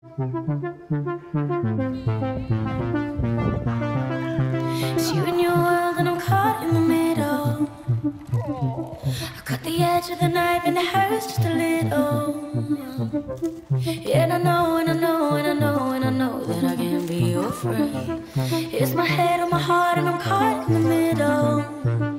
It's you and your world and I'm caught in the middle. I cut the edge of the knife and it hurts just a little. And I know, and I know, and I know, and I know that I can't be your friend. It's my head or my heart and I'm caught in the middle.